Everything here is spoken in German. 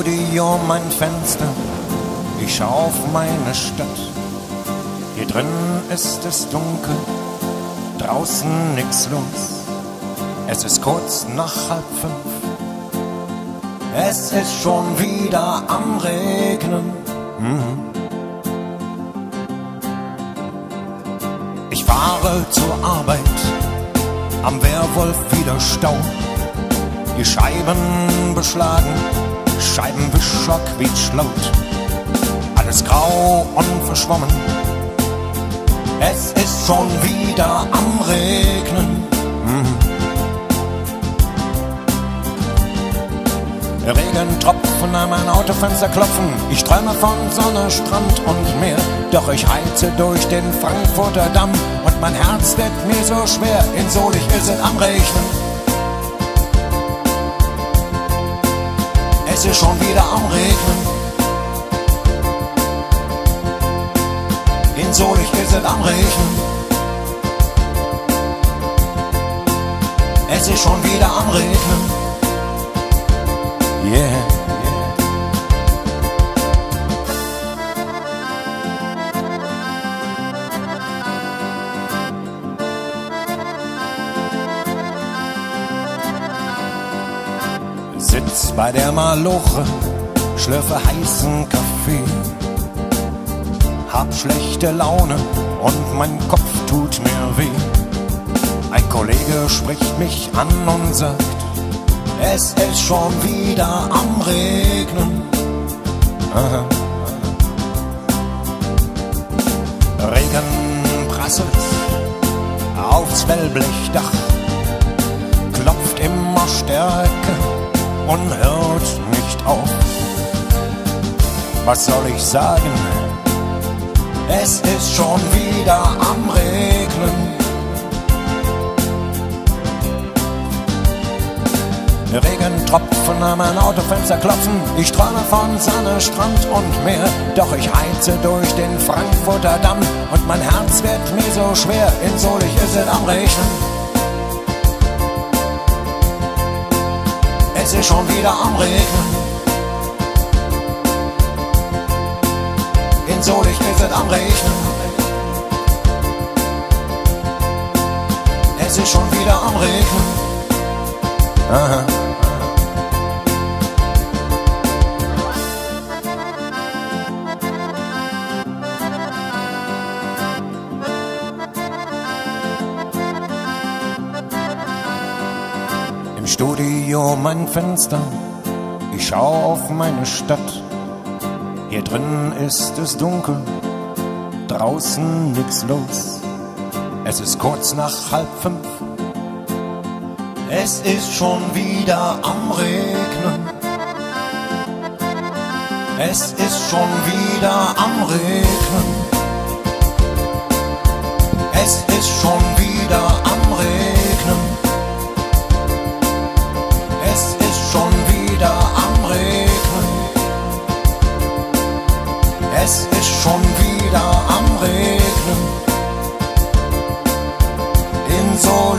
Studio mein Fenster, ich schau auf meine Stadt. Hier drin ist es dunkel, draußen nix los. Es ist kurz nach 4:30. Es ist schon wieder am Regnen. Ich fahre zur Arbeit, am Werwolf wieder Stau. Die Scheiben beschlagen, Scheibenwischer quietscht laut. Alles grau und verschwommen, es ist schon wieder am Regnen. Regentropfen an mein Autofenster klopfen. Ich träume von Sonne, Strand und Meer. Doch ich heize durch den Frankfurter Damm und mein Herz wird mir so schwer. In Solich ist es am Regnen. Es ist schon wieder am Regnen. In Solich ist es am Regnen. Es ist schon wieder am Regnen. Yeah. Sitz bei der Maloche, schlürfe heißen Kaffee, hab schlechte Laune und mein Kopf tut mir weh. Ein Kollege spricht mich an und sagt: Es ist schon wieder am Regnen. Aha. Regen prasselt aufs Wellblechdach, klopft immer stärker und hört nicht auf. Was soll ich sagen? Es ist schon wieder am Regnen. Regentropfen an mein Autofenster klopfen. Ich träume von Sonne, Strand und Meer. Doch ich heize durch den Frankfurter Damm und mein Herz wird mir so schwer. In Solich ist es am Regnen. Es ist schon wieder am Regnen. In Solich ist es am Regnen. Es ist schon wieder am Regnen. Aha. Im Studio mein Fenster, ich schau auf meine Stadt. Hier drin ist es dunkel, draußen nix los. Es ist kurz nach 4:30. Es ist schon wieder am Regnen. Es ist schon wieder am Regnen. Es ist schon wieder am Regnen. Es ist schon wieder am Regnen. Es ist schon wieder am Regnen. In so